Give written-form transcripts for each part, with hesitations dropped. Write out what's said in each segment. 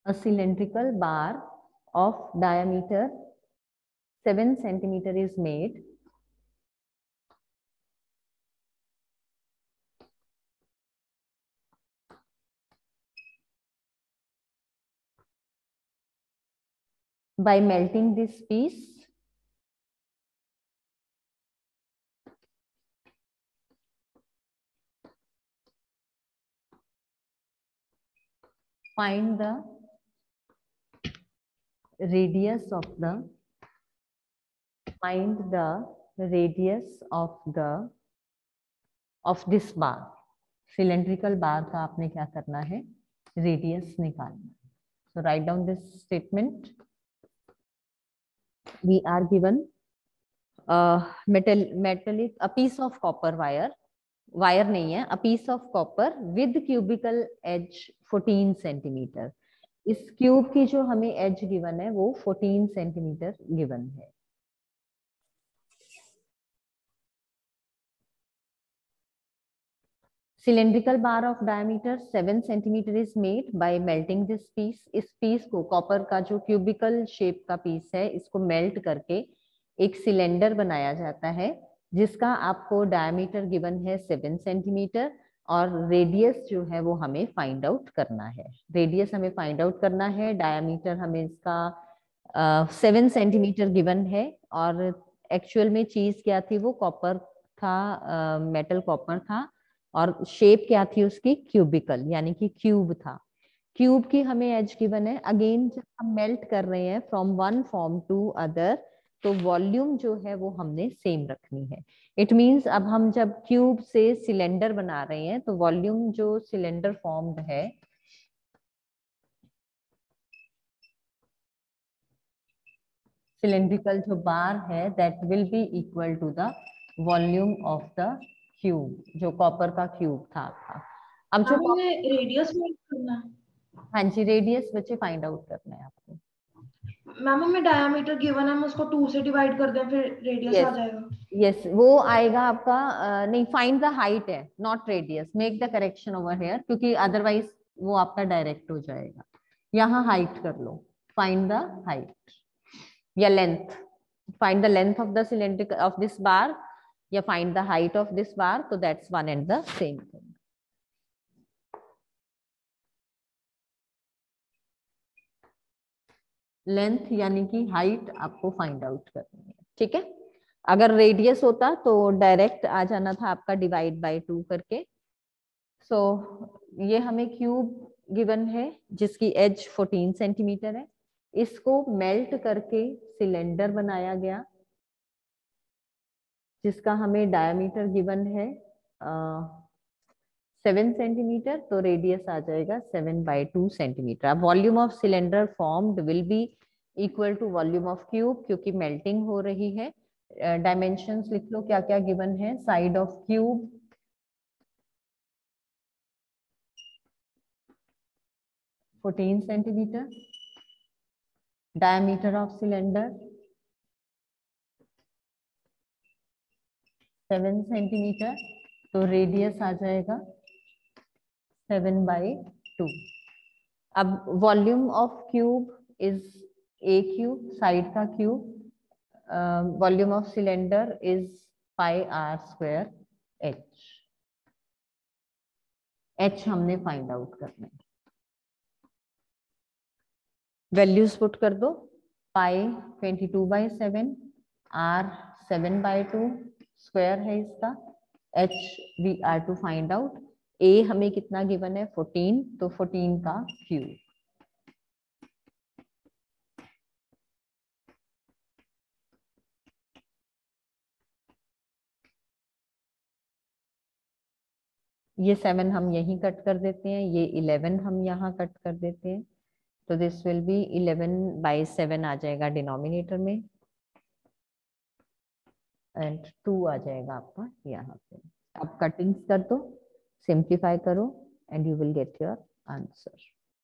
A cylindrical bar of diameter 7 centimeter is made by melting this piece find the radius of this bar. Cylindrical bar का आपने क्या करना है, radius निकालना. So write down this statement. We are given metallic a piece of copper wire, wire नहीं है, a piece of copper with cubical edge 14 centimetre. इस cube की जो हमें एज गिवन है वो 14 सेंटीमीटर गिवन है. Cylindrical bar of diameter 7 centimeter is made by melting this piece. इस पीस को, कॉपर का जो क्यूबिकल शेप का पीस है, इसको मेल्ट करके एक सिलेंडर बनाया जाता है जिसका आपको डायमीटर गिवन है 7 सेंटीमीटर और रेडियस जो है वो हमें फाइंड आउट करना है. रेडियस हमें फाइंड आउट करना है, डायमीटर हमें इसका 7 सेंटीमीटर गिवन है और एक्चुअल में चीज क्या थी, वो कॉपर था, मेटल कॉपर था और शेप क्या थी उसकी, क्यूबिकल, यानी कि क्यूब था. क्यूब की हमें एज गिवन है. अगेन जब हम मेल्ट कर रहे हैं from one form to other, तो वॉल्यूम जो है वो हमने सेम रखनी है. इट मींस अब हम जब क्यूब से सिलेंडर बना रहे हैं तो वॉल्यूम जो सिलेंडर फॉर्म्ड है, सिलेंड्रिकल जो बार है, that will be equal to the volume of the cube, जो कॉपर का क्यूब था आपका. अब जो रेडियस में करना है. हाँ जी, रेडियस बच्चे फाइंड आउट करना है आपको. मैम हमें डायमीटर गिवन है, हम उसको 2 से डिवाइड कर दें, फिर रेडियस आ जाएगा. यस, वो आएगा आपका. नहीं, फाइंड द हाइट है, not radius. Make the correction over here, क्योंकि अदरवाइज वो आपका डायरेक्ट हो जाएगा. यहाँ हाइट कर लो, फाइंड द हाइट या length. Find the length of the cylinder of this bar या find the height of this bar. तो that's one and the same thing. Length यानी कि हाइट आपको फाइंड आउट करनी है. ठीक है, अगर रेडियस होता तो डायरेक्ट आ जाना था आपका डिवाइड बाय 2 करके. सो ये हमें क्यूब गिवन है जिसकी एज 14 सेंटीमीटर है. इसको मेल्ट करके सिलेंडर बनाया गया जिसका हमें डायमीटर गिवन है 7 सेंटीमीटर. तो रेडियस आ जाएगा 7/2 सेंटीमीटर. अब volume of cylinder formed will be equal to volume of cube, क्योंकि मेल्टिंग हो रही है. डायमेंशंस लिख लो क्या क्या गिवन है. Side of cube 14 centimetre, diameter of cylinder 7 centimetre. तो रेडियस आ जाएगा 7/2. अब volume of cube is a cube, side का cube. Volume of cylinder is πr² h. h हमने फाइंड आउट करना है. वैल्यूज पुट कर दो. पाई 22/7, r 7/2 स्क्वायर है इसका. h we are to find out. a हमें कितना गिवन है, 14, तो 14 का क्यूब. ये 7 हम यहीं कट कर देते हैं, ये 11 हम यहाँ कट कर देते हैं. तो दिस विल बी 11/7 आ जाएगा डिनोमिनेटर में एंड 2 आ जाएगा आपका यहाँ पे. आप कटिंग्स कर दो, सिंप्लीफाई करो and you will get your answer.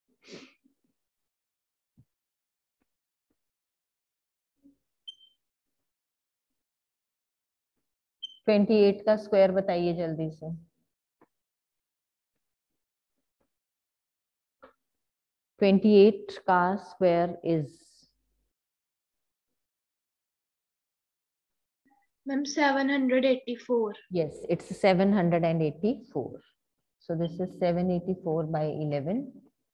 Twenty 28 का स्क्वायर बताइए जल्दी से. 28 का square is Ma'am, 784. yes, it's 784. So this is 784 by 11,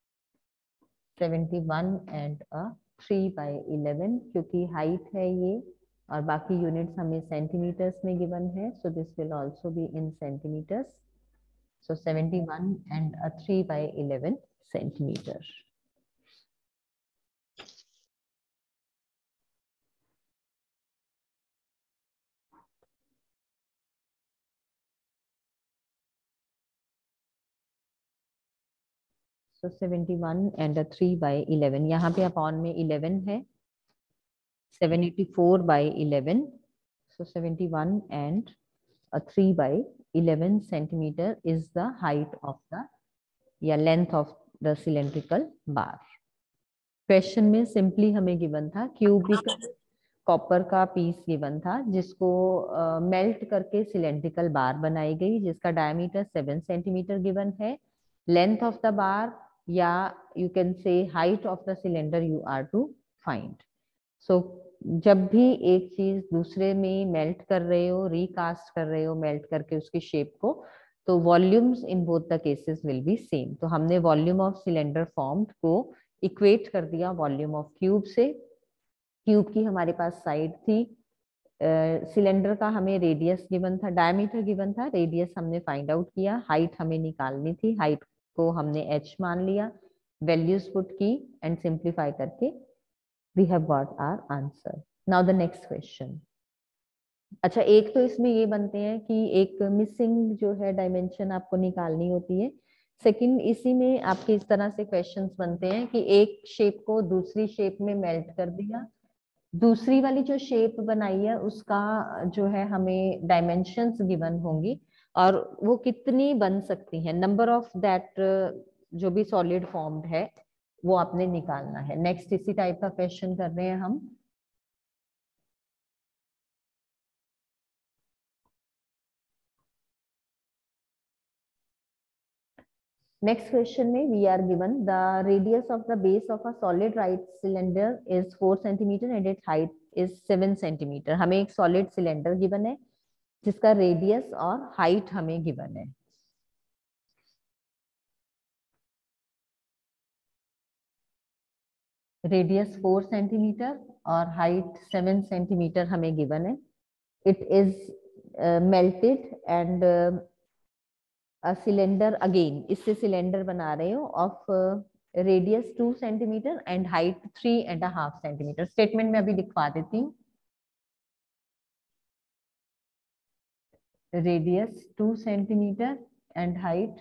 71 and a 3 by 11, क्योंकि हाइट है ये और बाकी यूनिट्स हमें सेंटीमीटर्स में गिवन है, so this will also be in centimeters. So 71 and a 3 by 11 centimeter. So 71 and a 3 by 11. यहाँ पे अपॉन में 11 है. 784 by 11. So 71 and a 3 by 11 centimeter is the height of the या length of the cylindrical bar. Question में simply हमें given था cubical copper का piece given था जिसको मेल्ट करके सिलेंड्रिकल बार बनाई गई जिसका डायमीटर 7 सेंटीमीटर गिवन है. लेंथ ऑफ द बार या you can say height of the cylinder you are to find. So जब भी एक चीज दूसरे में मेल्ट कर रहे हो, रिकास्ट कर रहे हो मेल्ट करके उसकी शेप को, तो volumes in both the cases will be same. तो हमने वॉल्यूम ऑफ सिलेंडर फॉर्म्ड को इक्वेट कर दिया वॉल्यूम ऑफ क्यूब से. क्यूब की हमारे पास साइड थी, सिलेंडर का हमें रेडियस गिवन था, डायमीटर गिवन था, रेडियस हमने फाइंड आउट किया, हाइट हमें निकालनी थी, हाइट को हमने h मान लिया, वैल्यूज पुट की एंड सिंप्लीफाई करके we have got our answer. Now the next question. अच्छा, एक तो इसमें ये बनते हैं कि एक मिसिंग जो है डायमेंशन आपको निकालनी होती है. सेकंड, इसी में आपके इस तरह से क्वेश्चंस बनते हैं कि एक शेप को दूसरी शेप में मेल्ट कर दिया, दूसरी वाली जो शेप बनाई है उसका जो है हमें डायमेंशंस गिवन होंगी और वो कितनी बन सकती हैं, नंबर ऑफ दैट जो भी सॉलिड फॉर्म्ड है वो आपने निकालना है. नेक्स्ट इसी टाइप का क्वेश्चन कर रहे हैं हम. Next question में we are given the radius of the base of a solid right cylinder is 4 centimeter and its height is 7 centimeter. हमें एक solid cylinder given है जिसका radius और height हमें given है. Radius 4 centimeter और height 7 centimeter हमें given है. It is melted and cylinder again, इससे सिलेंडर बना रहे हो of radius 2 centimetre and height 3.5 centimetre. Statement में अभी लिखवा देती हूँ. Radius 2 centimetre and height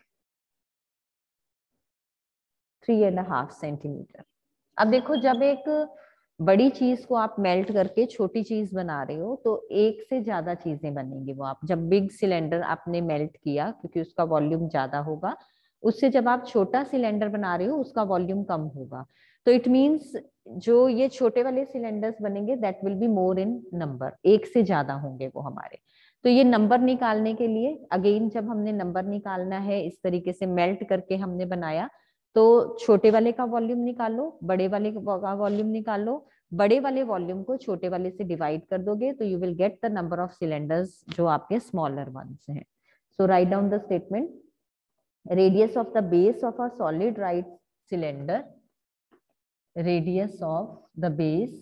3.5 centimetre. अब देखो, जब एक बड़ी चीज को आप मेल्ट करके छोटी चीज बना रहे हो तो एक से ज्यादा चीजें बनेंगी. वो आप जब बिग सिलेंडर आपने मेल्ट किया क्योंकि उसका वॉल्यूम ज्यादा होगा, उससे जब आप छोटा सिलेंडर बना रहे हो उसका वॉल्यूम कम होगा. तो इट मींस जो ये छोटे वाले सिलेंडर्स बनेंगे that will be more in number, एक से ज्यादा होंगे वो हमारे. तो ये नंबर निकालने के लिए अगेन जब हमने नंबर निकालना है, इस तरीके से मेल्ट करके हमने बनाया, तो छोटे वाले का वॉल्यूम निकालो, बड़े वाले का वॉल्यूम निकालो, बड़े वाले वॉल्यूम को छोटे वाले से डिवाइड कर दोगे तो you will get the number of cylinders जो आपके स्मॉलर वंस हैं. So write down the statement. Radius of the base of a solid right cylinder, radius of the base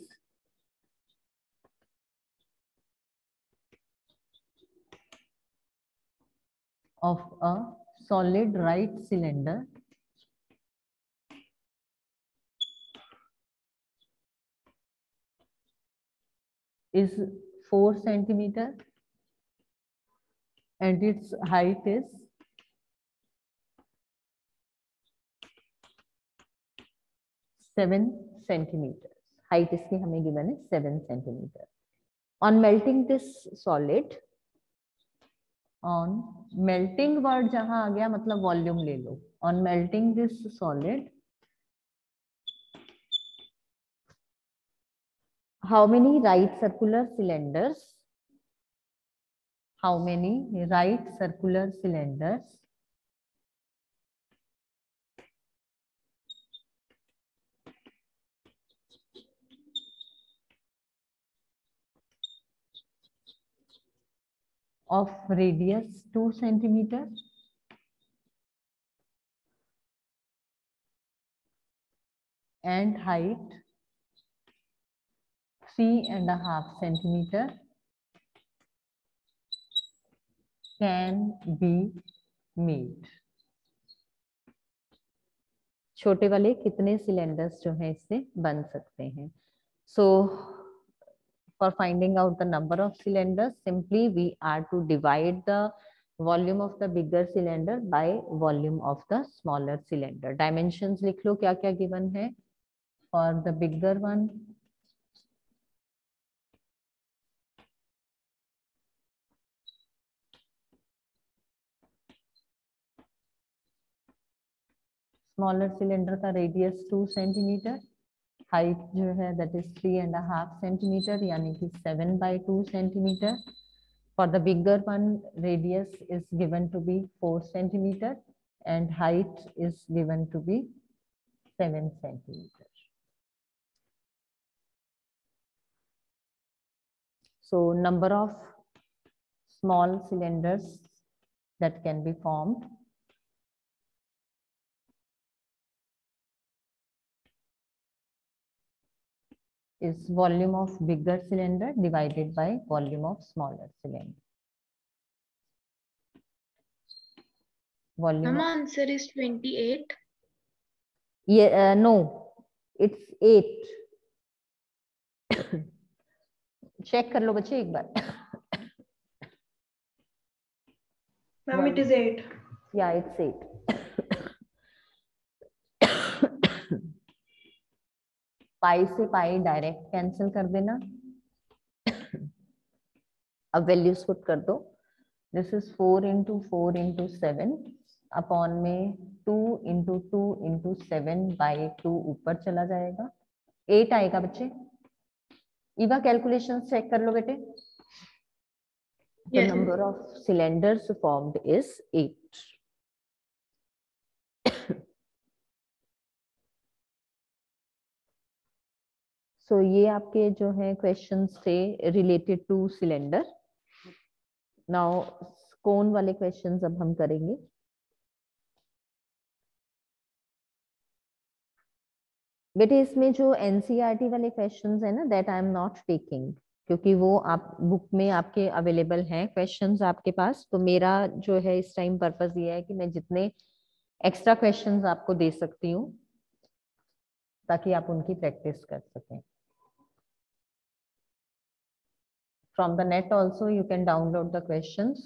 of a solid right cylinder is 4 centimeter and its height is 7 centimeters. Height इसकी हमें given है 7 centimeter. On melting this solid, on melting word जहां आ गया मतलब volume ले लो. On melting this solid, how many right circular cylinders? How many right circular cylinders of radius 2 centimeter and height 3.5 centimeter can be made. छोटे वाले कितने cylinders जो हैं इससे बन सकते हैं? So for finding out the number of cylinders, simply we are to divide the volume of the bigger cylinder by volume of the smaller cylinder. Dimensions लिख लो क्या क्या given है. For the bigger one, smaller cylinder का radius 2 centimeter, height जो है that is 3.5 centimeter यानी कि 7/2 centimeter. For the bigger one, radius is given to be 4 centimeter and height is given to be 7 centimeter. So number of small cylinders that can be formed is volume of bigger cylinder divided by volume of smaller cylinder. Volume. Mama, answer is 28. Yeah, no, it's 8. Check कर लो बच्चे एक बार. Ma'am, it is 8. Yeah, it's 8. पाई से पाई direct cancel कर देना. अब values put कर दो. This is 4 into 4 into 7 upon में 2 into 2 into 7/2 ऊपर चला जाएगा. 8 आएगा बच्चे. ईवा कैलकुलेशन चेक कर लो बेटे. The Yes. number of cylinders formed is 8. So ये आपके जो है क्वेश्चंस थे related to cylinder. Now cone वाले क्वेश्चंस अब हम करेंगे. बेटे इसमें जो एनसीईआरटी वाले क्वेश्चंस है ना, that I am not taking, क्योंकि वो आप बुक में आपके अवेलेबल हैं क्वेश्चंस आपके पास. तो मेरा जो है इस टाइम पर्पस ये है कि मैं जितने एक्स्ट्रा क्वेश्चंस आपको दे सकती हूँ ताकि आप उनकी प्रैक्टिस कर सकें. From the net also you can download the questions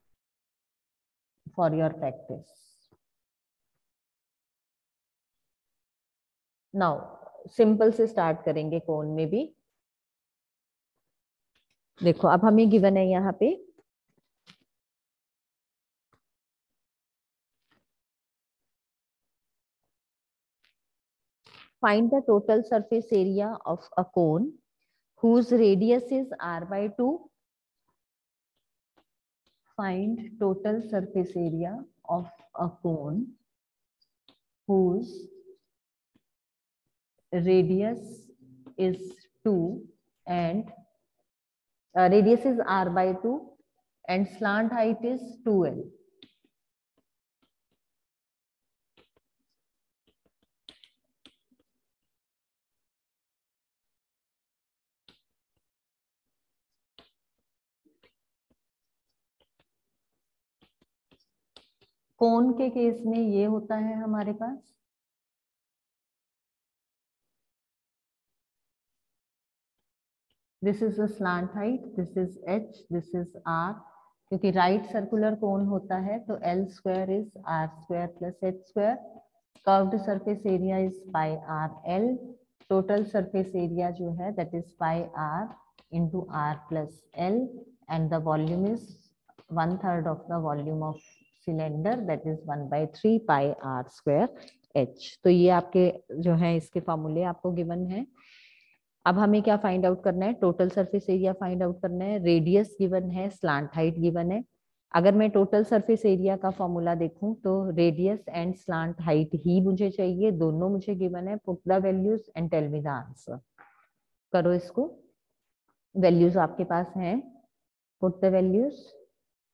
for your practice. Now simple से स्टार्ट करेंगे कोन में भी. देखो अब हमें गिवन है यहाँ पे find the total surface area of a cone whose radius is r/2. Find total surface area of a cone whose radius is 2 and radius is r/2 and slant height is 2l. कोन के case में ये होता है हमारे पास this is the slant height, this is h, this is r. क्योंकि right circular cone होता है तो l² इज r² plus h². Curved surface area is pi r l. Total surface area जो है that is pi r into r plus l and the volume is 1/3 of the volume of cylinder that is 1/3 pi r² h. तो ये आपके जो है इसके फॉर्मूले आपको गिवन है. अब हमें क्या फाइंड आउट करना है? Total surface area find out करना है. रेडियस गिवन है, स्लांट हाइट गिवन है. अगर मैं टोटल सरफेस एरिया का फॉर्मूला देखूं तो रेडियस एंड स्लांट हाइट ही मुझे चाहिए. दोनों मुझे गिवन है. Put the values and tell me the answer. करो इसको. वैल्यूज आपके पास हैं. Put the values.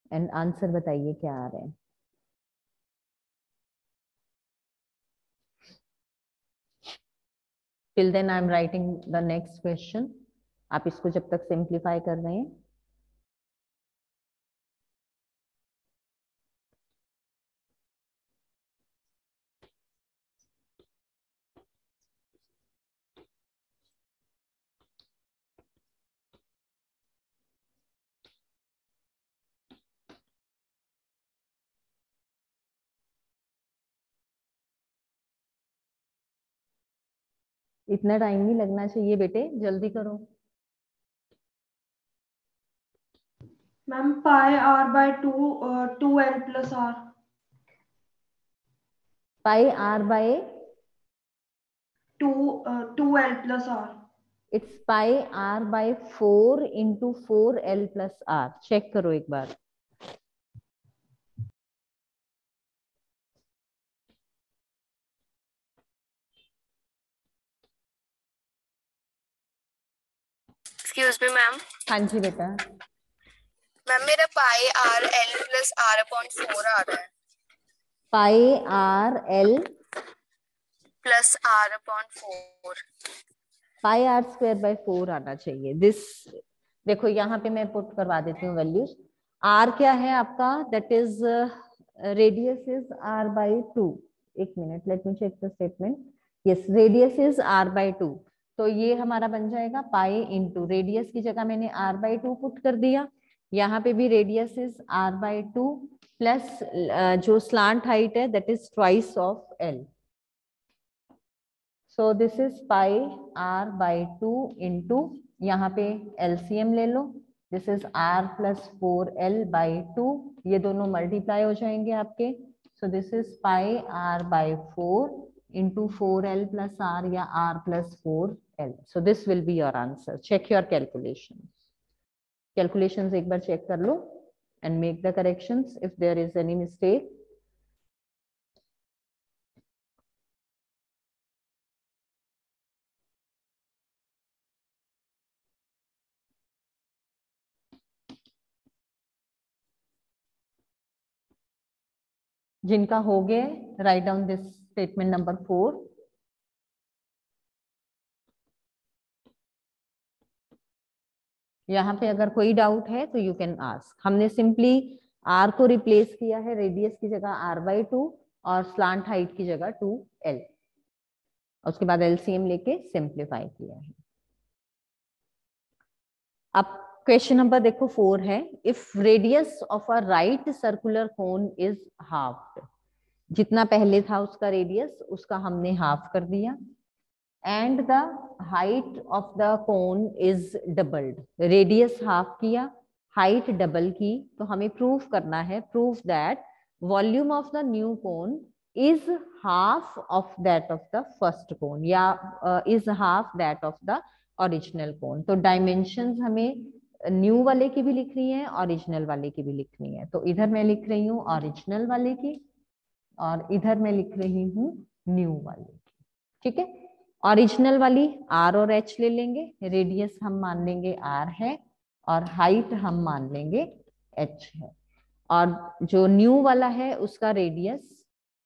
And answer बताइए क्या आ रहा है। Till then I am writing the next question. आप इसको जब तक सिंप्लीफाई कर रहे हैं। इतना टाइम नहीं लगना चाहिए बेटे, जल्दी करो। Ma'am pi r by 2l plus r. Pi r by 2l plus r. It's pi r by 4 into 4l plus r. Check करो एक बार। Excuse me ma'am. हाँ जी बेटा। मैम मेरा pi r l plus r upon 4 आ रहा है। Pi r l plus r upon 4। Pi r square by 4 आना चाहिए। दिस देखो यहाँ पे मैं पुट करवा देती हूँ वैल्यूज। आर क्या है आपका, that is radius is r by 2। एक minute, let me check the statement. Yes, radius is r by 2। तो ये हमारा बन जाएगा पाई इंटू रेडियस की जगह मैंने आर बाय 2 पुट कर दिया। यहाँ पे भी radius is r by 2 plus जो स्लांट हाइट है that is twice of l. So this is pi r by 2 into, यहाँ पे एलसीएम ले लो। This is r plus 4l by 2। ये दोनों मल्टीप्लाई हो जाएंगे आपके। So this is pi r by 4 into 4l plus r या r plus 4l। So this will be your answer. Check your calculations एक बार चेक कर लो and make the corrections if there is any mistake. जिनका हो गया write down this statement number 4। यहाँ पे अगर कोई डाउट है तो यू कैन आस्क। हमने सिंपली आर को रिप्लेस किया है रेडियस की जगह आर बाई 2 और स्लांट हाइट की जगह 2l। उसके बाद एलसीएम लेके सिंप्लीफाई किया है। अब क्वेश्चन नंबर देखो 4 है, if radius of a right circular cone is half. जितना पहले था उसका रेडियस, उसका हमने हाफ कर दिया। And the height of the cone is doubled. Radius half किया, हाइट डबल की, तो हमें प्रूव करना है, prove that volume of the new cone is half of that of the first cone या is half that of the original cone. तो dimensions हमें new वाले की भी लिखनी है, ओरिजिनल वाले की भी लिखनी है। तो इधर मैं लिख रही हूँ ओरिजिनल वाले की और इधर मैं लिख रही हूँ न्यू वाले की। ठीक है, ओरिजिनल वाली आर और एच ले लेंगे, रेडियस हम मान लेंगे आर है और हाइट हम मान लेंगे एच है। और जो न्यू वाला है उसका रेडियस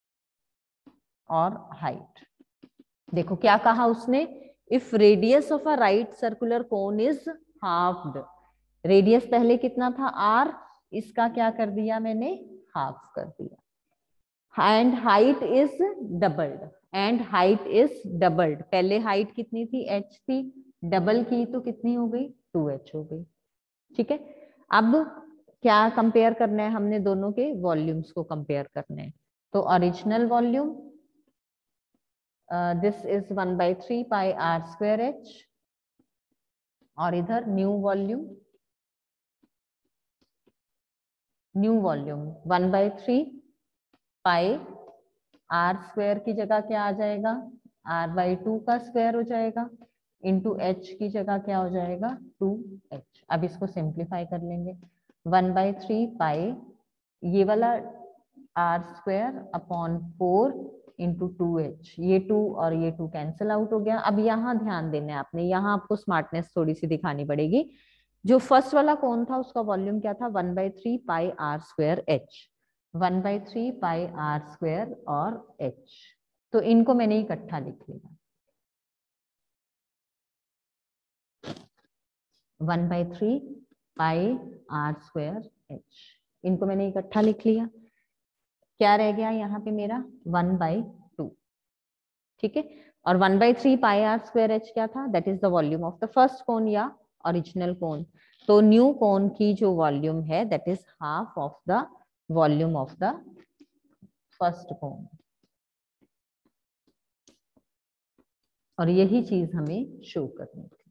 और हाइट। देखो क्या कहा उसने, if radius of a right circular cone is halved. Radius पहले कितना था आर, इसका क्या कर दिया मैंने, हाफ कर दिया। And height is doubled, and height is doubled. पहले हाइट कितनी थी, h थी, डबल की तो कितनी हो गई, 2h हो गई। ठीक है, अब क्या कंपेयर करना है, हमने दोनों के वॉल्यूम्स को कंपेयर करने हैं। तो original volume this is 1/3 pi r square h, और इधर new volume 1/3 pi r square की जगह क्या आ जाएगा, r/2 का स्क्वायर हो जाएगा, इंटू h की जगह क्या हो जाएगा, 2h। अब इसको सिंप्लीफाई कर लेंगे, 1/3 पाई ये वाला are square upon 4 into 2h। ये 2 और ये 2 कैंसिल आउट हो गया। अब यहाँ ध्यान देना है आपने, यहाँ आपको स्मार्टनेस थोड़ी सी दिखानी पड़ेगी। जो फर्स्ट वाला कौन था उसका वॉल्यूम क्या था, 1/3 pi r square h, 1/3 pi r square और एच। तो इनको मैंने इकट्ठा लिख लिया, 1/3 पाई आर स्क्वायर एच, इनको मैंने इकट्ठा लिख लिया। क्या रह गया यहाँ पे मेरा 1/2, ठीक है। और 1/3 पाई आर स्क्वायर एच क्या था, that is the volume of the first cone या ओरिजिनल कोन। तो न्यू कोन की जो वॉल्यूम है that is half of the volume of the first cone. और यही चीज हमें शो करनी थी।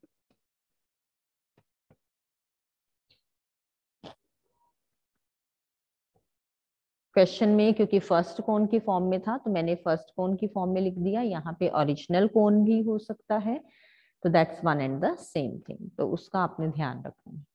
क्वेश्चन में क्योंकि फर्स्ट कोन की फॉर्म में था तो मैंने फर्स्ट कोन की फॉर्म में लिख दिया, यहाँ पे ओरिजिनल कोन भी हो सकता है, तो that's one and the same thing, तो उसका आपने ध्यान रखना है।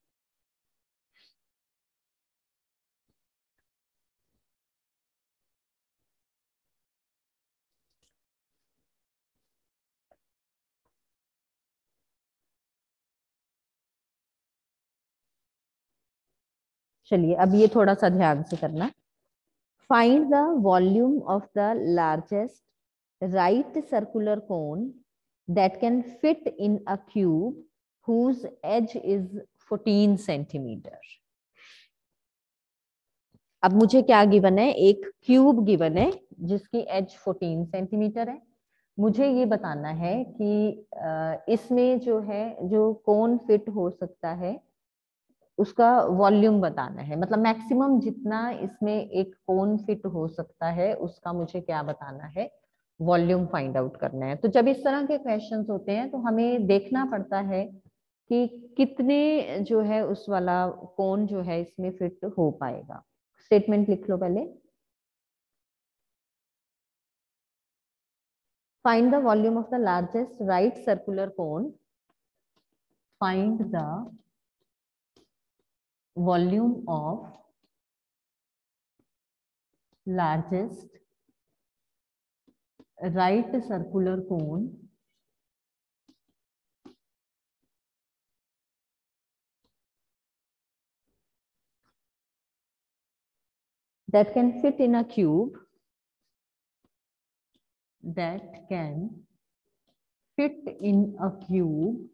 चलिए अब ये थोड़ा सा ध्यान से करना। Find the volume of the largest right circular cone that can fit in a cube whose edge is 14 centimetre. अब मुझे क्या गिवन है, एक क्यूब गिवन है जिसकी एज 14 सेंटीमीटर है। मुझे ये बताना है कि इसमें जो है जो कोन फिट हो सकता है उसका वॉल्यूम बताना है, मतलब मैक्सिमम जितना इसमें एक कोन फिट हो सकता है उसका मुझे क्या बताना है, वॉल्यूम फाइंड आउट करना है। तो जब इस तरह के क्वेश्चंस होते हैं तो हमें देखना पड़ता है कि कितने जो है उस वाला कोन जो है इसमें फिट हो पाएगा। स्टेटमेंट लिख लो पहले, find the volume of the largest right circular cone, find the volume of largest right circular cone that can fit in a cube, that can fit in a cube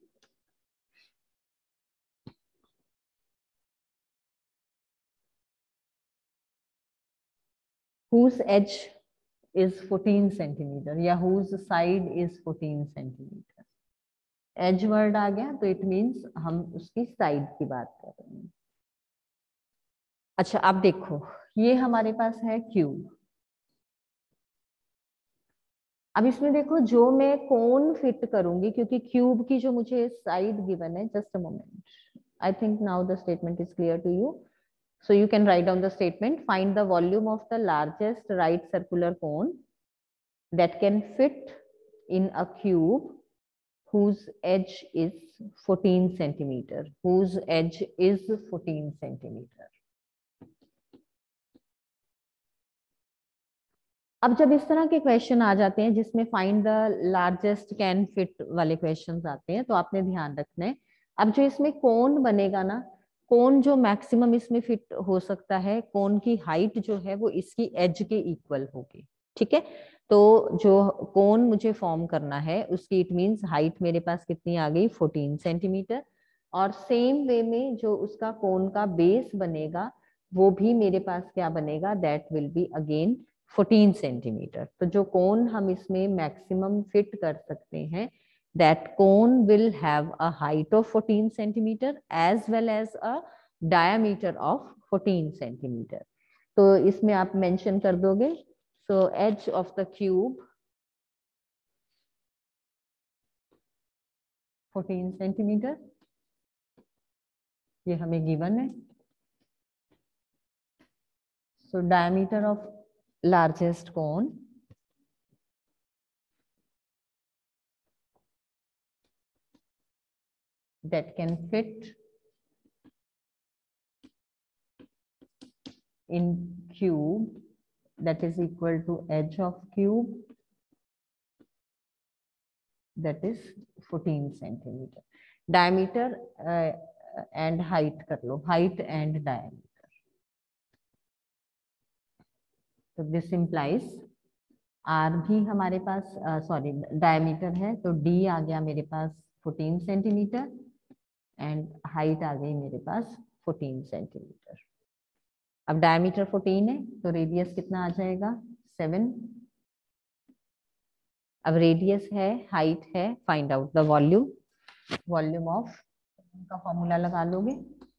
whose edge is 14 centimetre या whose side is 14 centimetre. Edge word आ गया तो it means हम उसकी side की बात कर रहे हैं। अच्छा अब देखो ये हमारे पास है क्यूब। अब इसमें देखो जो मैं कोन फिट करूंगी, क्योंकि क्यूब की जो मुझे साइड गिवन है, just a moment, I think now the statement is clear to you, so you can write down the statement, find the volume of the largest right circular cone that can fit in a cube whose edge is 14 centimeter, whose edge is 14 centimeter। अब जब इस तरह के question आ जाते हैं जिसमें find the largest can fit वाले questions आते हैं तो आपने ध्यान रखना है, अब जो इसमें कोन बनेगा ना, कोन जो मैक्सिमम इसमें फिट हो सकता है, कोन की हाइट जो है वो इसकी एज के इक्वल होगी, ठीक है। तो जो कोन मुझे फॉर्म करना है उसकी इट मींस हाइट मेरे पास कितनी आ गई, 14 सेंटीमीटर। और सेम वे में जो उसका कोन का बेस बनेगा वो भी मेरे पास क्या बनेगा, that will be again 14 centimetre. तो जो कोन हम इसमें मैक्सिमम फिट कर सकते हैं, that cone will have a height of 14 centimeter as well as a diameter of 14 centimeter। तो इसमें आप मेंशन कर दोगे, so edge of the cube 14 centimeter, ये हमें गिवन है। so diameter of largest cone that can fit in cube that is equal to edge of cube that is 14 centimeter। diameter and height कर लो, height and diameter. तो this implies r भी हमारे पास sorry diameter है, तो D आ गया मेरे पास 14 सेंटीमीटर एंड हाइट आ गई मेरे पास 14 सेंटीमीटर। अब डायमीटर 14 है तो रेडियस कितना आ जाएगा 7। अब रेडियस है, हाइट है, find out the volume. Volume of का फॉर्मूला लगा लोगे,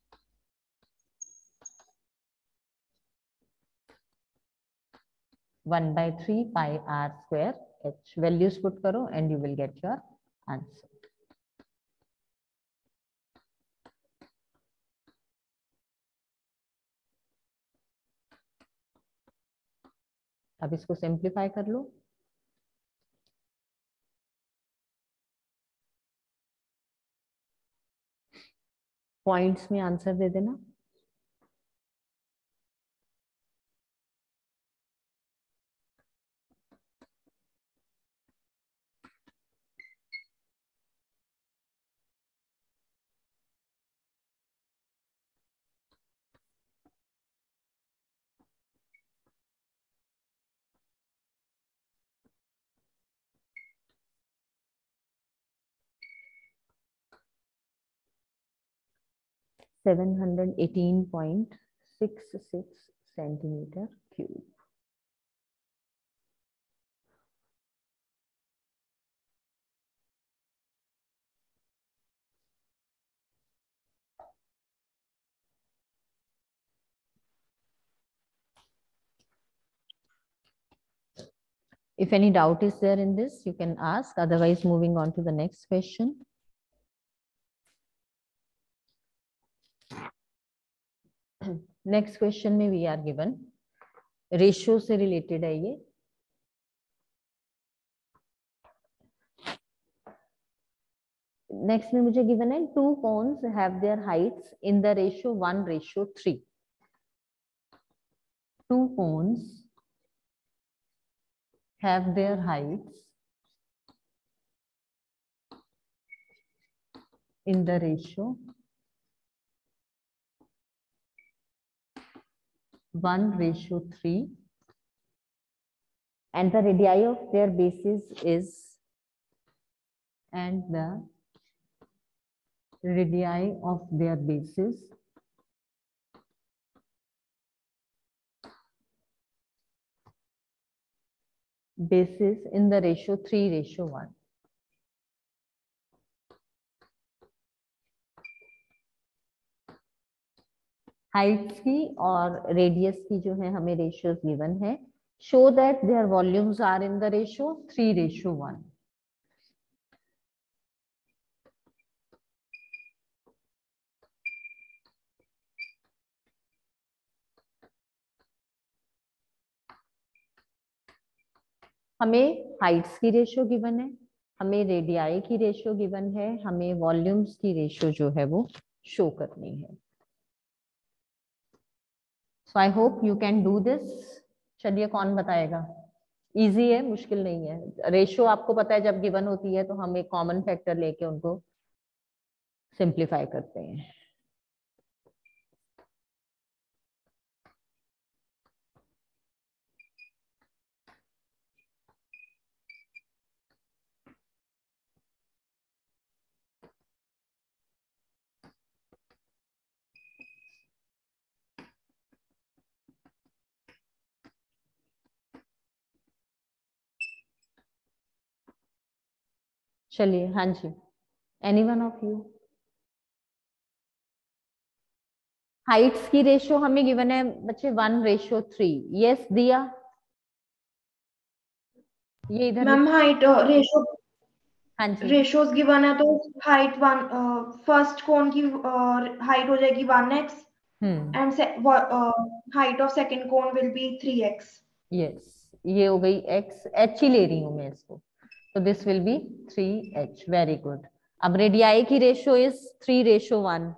one by 3 pi r square h. Values put करो and you will get your answer. अब इसको सिंप्लीफाई कर लो। पॉइंट्स में आंसर दे देना। Seven 718.66 centimetre cube. If any doubt is there in this, you can ask. Otherwise, moving on to the next question. Next question में we are given ratio से related है ये। Next में मुझे given है two cones have their heights in the ratio 1:3. Two cones have their heights in the ratio 1:3 and the radii of their bases is bases in the ratio 3:1. Heights की और radius की जो है हमें ratios given है। Show that their volumes are in the ratio 3:1। हमें Heights की ratio given है, हमें रेडियाई की रेशियो गिवन है, हमें वॉल्यूम्स की रेशियो जो है वो शो करनी है। So I hope you can do this. चलिए कौन बताएगा? इजी है, मुश्किल नहीं है। रेशियो आपको पता है जब गिवन होती है तो हम एक कॉमन फैक्टर लेके उनको सिंप्लीफाई करते हैं। चलिए, हाँ जी, एनीवन ऑफ यू? हाइट्स की रेशियो हमें गिवन है बच्चे 1:3। यस दिया, ये इधर मैम हाइट रेशियो, हाँ जी, रेशियोज गिवन है तो हाइट फर्स्ट कोन की हाइट हो जाएगी 1x and height of second cone will be 3x। Yes, ये हो गई x, h ही ले रही हूं मैं इसको, तो this will be 3h। Very good. अब रेडियाई की रेशियो इज 3:1।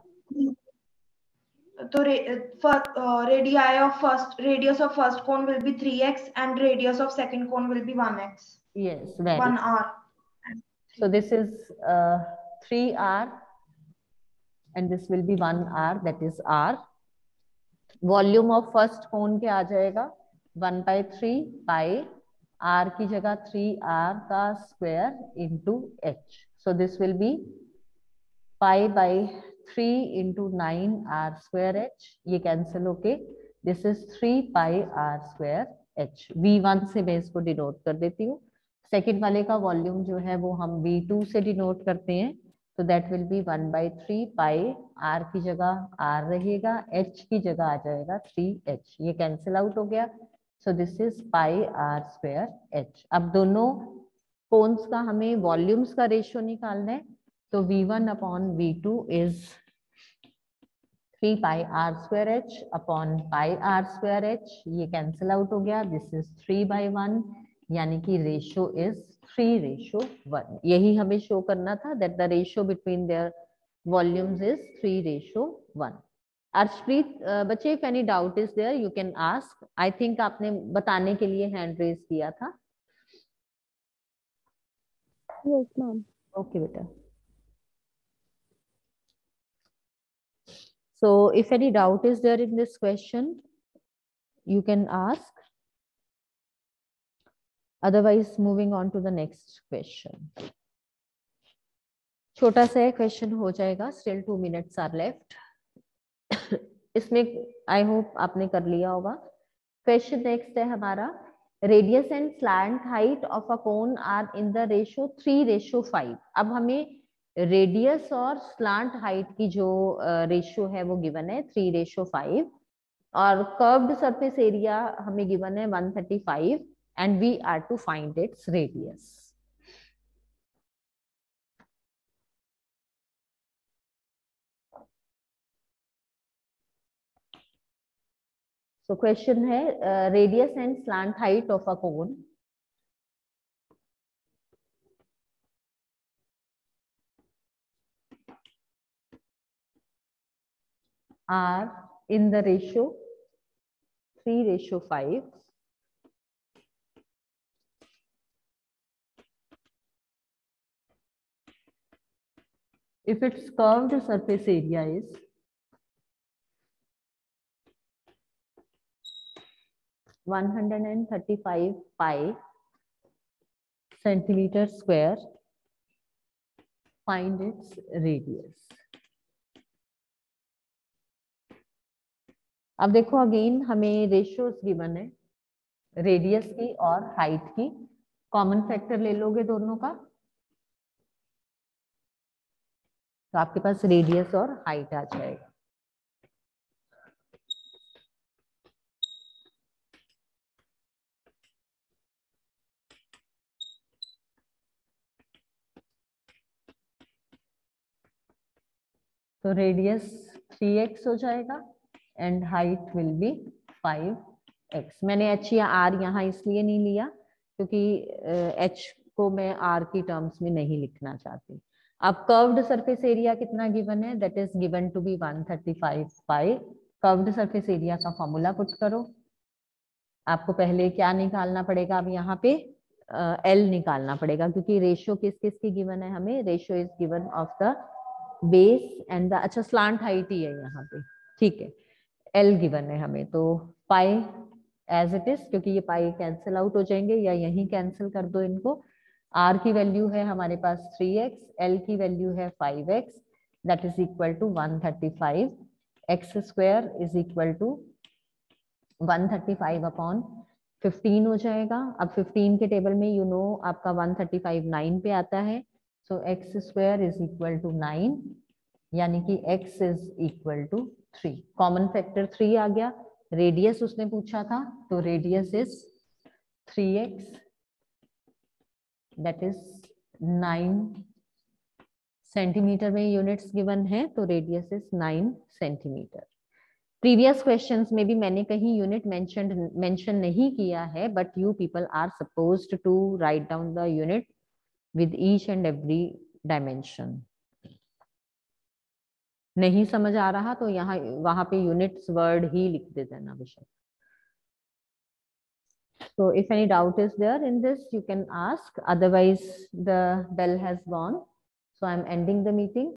तो radii of first, radius of first cone will be 3x and radius of second cone will be 1x। Yes, very 1r। So this is 3r and this will be 1r, that is r. Volume of first cone क्या आ जाएगा 1/3 pi r की जगह 3r का square into h. So this will be pi/3 into 9r square h. ये cancel होके this is 3 pi/r square h. V1 से मैं इसको डिनोट कर देती हूँ. सेकेंड वाले का वॉल्यूम जो है वो हम V2 से डिनोट करते हैं. तो that will be 1/3 pi r की जगह r रहेगा, h की जगह आ जाएगा 3h. ये कैंसिल आउट हो गया. So this is pi r square h. अब दोनों कोन्स का हमें वॉल्यूम्स का रेशियो निकालना है. तो V1 upon V2 is 3 pi r square h upon pi r square h. ये कैंसिल आउट हो गया. दिस इज 3/1, यानी कि रेशियो इज 3:1. यही हमें शो करना था, that the ratio between their volumes is 3:1. Arshpreet बच्चे, if any doubt is there you can ask. I think आपने बताने के लिए हैंड रेज किया था. Yes ma'am. ओके बेटा. So if any doubt is there in this question, you can ask. Otherwise, moving on to the next question. छोटा सा question हो जाएगा. Still 2 minutes are left. इसमें I hope आपने कर लिया होगा. Question next है हमारा. Radius and slant height of a cone are in the ratio 3:5. अब हमें रेडियस और स्लांट हाइट की जो रेशियो है वो गिवन है 3:5, और कर्व्ड सरफेस एरिया हमें गिवन है 135, and we are to find its radius. So question है radius and slant height of a cone are in the ratio 3:5. If its curved surface area is 135 pi centimeter square, find its radius. अब देखो again हमें ratios given है radius की और height की. Common factor ले लोगे दोनों का, तो आपके पास रेडियस और हाइट आ जाएगा. तो रेडियस 3x हो जाएगा and height will be 5x. मैंने h या r यहाँ इसलिए नहीं लिया क्योंकि h को मैं r की टर्म्स में नहीं लिखना चाहती. अब कर्व्ड सरफेस एरिया कितना गिवन है, that is given to be 135 pi. Curved surface area का फॉर्मूला पुट करो. आपको पहले क्या निकालना पड़ेगा, अब यहाँ पे L निकालना पड़ेगा, क्योंकि रेशियो किस किस की गिवन है हमें. Ratio is given of the base and the, अच्छा स्लांट हाइट ही है यहाँ पे, ठीक है. L गिवन है हमें, तो पाई एज इट इज, क्योंकि ये पाई कैंसिल आउट हो जाएंगे, या यहीं कैंसिल कर दो इनको. R की वैल्यू है हमारे पास 3x, L की वैल्यू है 5x, that is equal to 135. x square is equal to 135 upon 15 हो जाएगा. अब 15 के टेबल में यू नो आपका 135 9 पे आता है. So x square is equal to 9, यानी कि x is equal to 3. Common factor 3 आ गया. रेडियस उसने पूछा था, तो radius is 3x, that is 9 centimetre में यूनिट्स गिवन है, तो radius is 9 centimetre. Previous questions में भी मैंने कहीं यूनिट मेंशन नहीं किया है, but you people are supposed to write down the unit with each and every dimension. नहीं समझ आ रहा तो यहाँ वहां पे यूनिट्स वर्ड ही लिख दे देना बेशक. So if any doubt is there in this, you can ask. Otherwise, the bell has gone. So I'm ending the meeting.